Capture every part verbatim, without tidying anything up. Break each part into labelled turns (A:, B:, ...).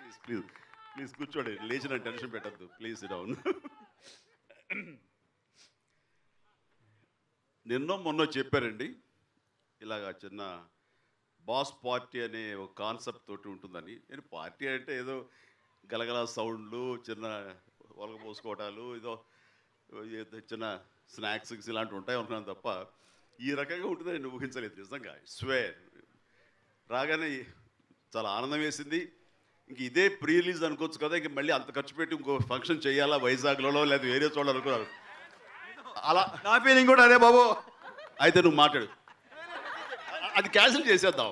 A: Please please please కూర్చోండి, లేచిన tension పెట్టద్దు, ప్లీజ్ డౌన్. నిన్నో మొన్నో చెప్పారండి, ఇలాగా చిన్న బాస్ పార్టీ అనే ఒక కాన్సెప్ట్ తోటి ఉంటుందని. నేను పార్టీ అంటే ఏదో గలగల సౌండ్లు, చిన్న ఒలగపోసుకోవటాలు, ఏదో చిన్న స్నాక్స్ ఇలాంటివి ఉంటాయి అనుకున్నాను తప్ప ఈ రకంగా ఉంటుందని నేను ఊహించలేదు నిజంగా. స్వేర్ రాగానే చాలా ఆనందం వేసింది. ఇంక ఇదే ప్రీ రిలీజ్ అనుకోవచ్చు కదా, ఇంక మళ్ళీ అంత ఖర్చు పెట్టి ఇంకో ఫంక్షన్ చేయాలా వైజాగ్లో లేదా వేరే చోట అనుకున్నారు. అలా
B: నా ఫీలింగ్ కూడా అదే బాబు.
A: అయితే నువ్వు మాట్లాడు, అది క్యాన్సిల్ చేసేద్దాం.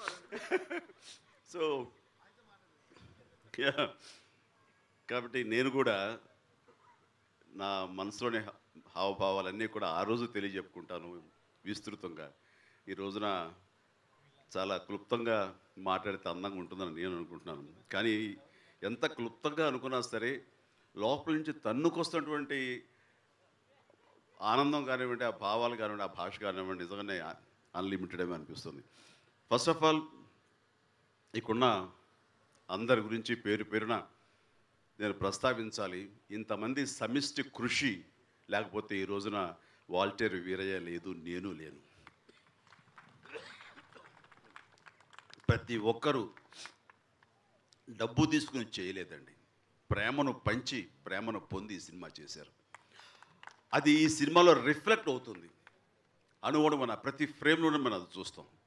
A: సో కాబట్టి నేను కూడా నా మనసులోని హావభావాలన్నీ కూడా ఆ రోజు తెలియజెప్పుకుంటాను విస్తృతంగా. ఈ రోజున చాలా క్లుప్తంగా మాట్లాడితే అందంగా ఉంటుందని నేను అనుకుంటున్నాను. కానీ ఎంత క్లుప్తంగా అనుకున్నా సరే లోపల నుంచి తన్నుకొస్తున్నటువంటి ఆనందం కానివ్వండి, ఆ భావాలు కానివ్వండి, ఆ భాష కానివ్వండి, నిజంగానే అన్లిమిటెడ్ ఏమీ అనిపిస్తుంది. ఫస్ట్ ఆఫ్ ఆల్ ఇక్కడున్న అందరి గురించి పేరు పేరున నేను ప్రస్తావించాలి. ఇంతమంది సమిష్టి కృషి లేకపోతే ఈ రోజున వాల్టేర్ వీరయ్య లేదు, నేను లేను. ప్రతి ఒక్కరూ డబ్బు తీసుకుని చేయలేదండి, ప్రేమను పంచి ప్రేమను పొంది ఈ సినిమా చేశారు. అది ఈ సినిమాలో రిఫ్లెక్ట్ అవుతుంది. అనుగుణమైన ప్రతి ఫ్రేమ్లోనే మనం అది చూస్తాం.